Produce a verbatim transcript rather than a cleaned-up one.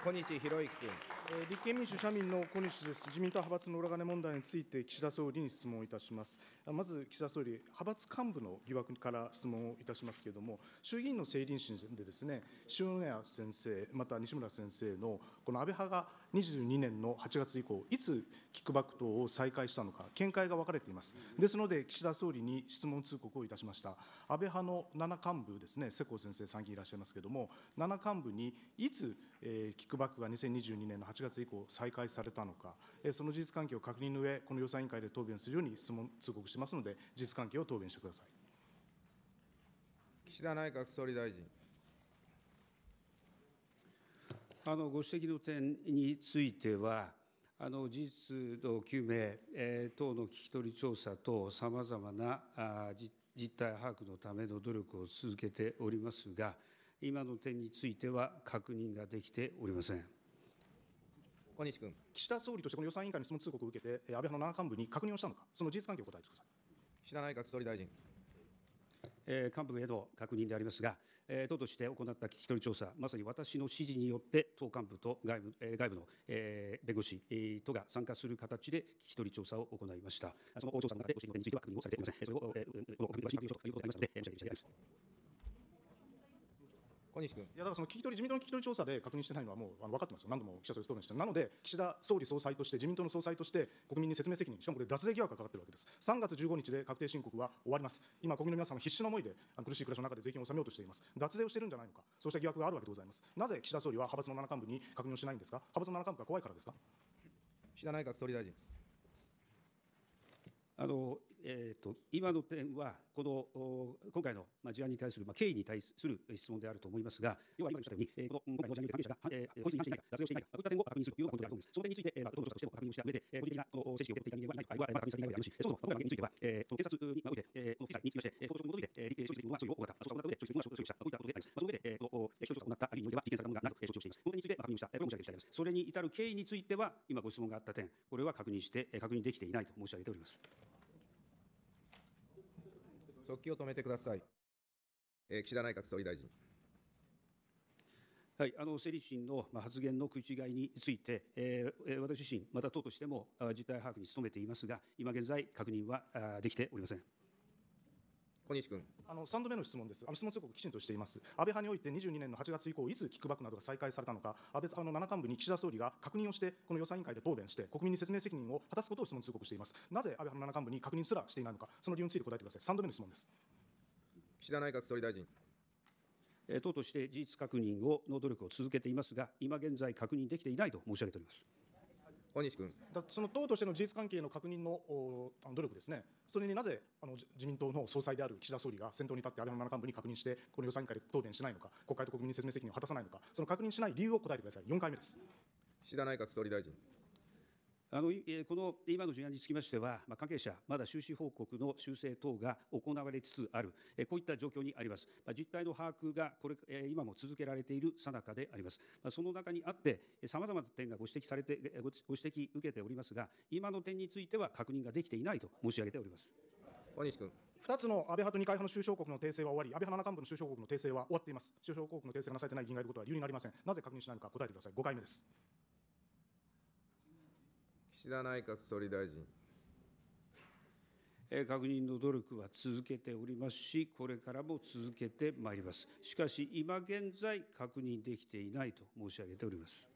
小西洋之君。 えー立憲民主・社民の小西です。自民党派閥の裏金問題について、岸田総理に質問いたします。まず岸田総理、派閥幹部の疑惑から質問をいたしますけれども、衆議院の政倫審でですね、塩谷先生、また西村先生のこの安倍派がにじゅうにねんのはちがつ以降、いつキックバック等を再開したのか、見解が分かれています。ですので、岸田総理に質問通告をいたしました。安倍派のなな幹部ですね、世耕先生、参議院いらっしゃいますけれども、なな幹部にいつ、えーキックバックがにせんにじゅうにねんのはちがつ以降、再開されたのか、えーその事実関係を確認の上、この予算委員会で答弁するように質問通告してますので、事実関係を答弁してください。 岸田内閣総理大臣。 あのご指摘の点については、あの事実の究明、えー等の聞き取り調査と、さまざまなあ実実態把握のための努力を続けておりますが、今の点については確認ができておりません。 小西君。 岸田総理としてこの予算委員会の質問通告を受けて、えー安倍派のなな幹部に確認をしたのか、その事実関係をお答えください。 岸田内閣総理大臣。 えー幹部への確認でありますが、えー党として行った聞き取り調査、まさに私の指示によって、党幹部と外部,、えー外部の、えー弁護士、えーとが参加する形で聞き取り調査を行いました。その調査の中でご指摘の点については確認をされておりません。それを、えー、ご確認をしようということでありますので、申し上げています。 小西君。 いやだからその聞き取り、自民党の聞き取り調査で確認してないのはもうあの分かってますよ、何度も記者と答弁してる、なので、岸田総理総裁として、自民党の総裁として、国民に説明責任、しかもこれ、脱税疑惑がかかってるわけです。さんがつじゅうごにちで確定申告は終わります。今、国民の皆様、必死の思いであの苦しい暮らしの中で税金を納めようとしています。脱税をしてるんじゃないのか、そうした疑惑があるわけでございます。なぜ岸田総理は派閥のなな幹部に確認をしないんですか、派閥のなな幹部が怖いからですか。 岸田内閣総理大臣。 あのえー、と今の点は、このお今回のまあ事案に対するまあ経緯に対する質問であると思いますが、要は今言いましたように、えーこの今回の事案において関係者が、えー、法律に違反していないか、脱税をしていないか、こういった点を確認するというようなことであると思います。その点について、えーまあ、党の調査としても確認をした上で、えー個人的なこの知識を受けていた人間はいない場合は、まあ確認されていないのでありますし、そもそも今回の件については、えー、と警察において、えー、この記載につきまして、えー、法のに基づいて、えー、処理責任は処理を行った、調査を行った上で、処理責任は処理した、こういったことであります。まあ、その上で、えー、と聞き取り調査を行ったある意味においては、事件されたものがないと、えー、承知をしています。この点について、まあ、確認をした、えー、これを申し上げています。それに至る経緯については、今ご質問があった点、これは確認して、えー、確認できていないと申し上げております。 速記を止めてください。えー岸田内閣総理大臣。 はい、あの政理審のまあ発言の食い違いについて、えーえー私自身、また党としてもあ実態把握に努めていますが、今現在、確認はあできておりません。 小西君。 あのさんどめの質問です。あの質問通告きちんとしています。安倍派においてにじゅうにねんのはちがつ以降、いつキックバックなどが再開されたのか、安倍派のなな幹部に岸田総理が確認をして、この予算委員会で答弁して、国民に説明責任を果たすことを質問通告しています。なぜ安倍派のなな幹部に確認すらしていないのか、その理由について答えてください。さんどめの質問です。 岸田内閣総理大臣。 えー党として事実確認をの努力を続けていますが、今現在、確認できていないと申し上げております。 小西君。 だその党としての事実関係の確認のおあの努力ですね、それになぜあの自自民党の総裁である岸田総理が先頭に立って安倍派のなな幹部に確認して、この予算委員会で答弁しないのか、国会と国民に説明責任を果たさないのか、その確認しない理由を答えてください。よんかいめです。 岸田内閣総理大臣。 あのいえーこの今の事案につきましては、まあ、関係者、まだ収支報告の修正等が行われつつある、えーこういった状況にあります。まあ、実態の把握がこれ、えー今も続けられている最中であります。まあ、その中にあって、さまざまな点がご指摘されて、えーごご指摘受けておりますが、今の点については確認ができていないと申し上げております。 小西君。 ふたつの安倍派と二階派の収支報告の訂正は終わり、安倍派のなな幹部の収支報告の訂正は終わっています。収支報告の訂正がなされてない議員がいることは理由になりません。なぜ確認しないのか答えてください。ごかいめです。 岸田内閣総理大臣。 えー確認の努力は続けておりますし、これからも続けてまいります。しかし、今現在、確認できていないと申し上げております。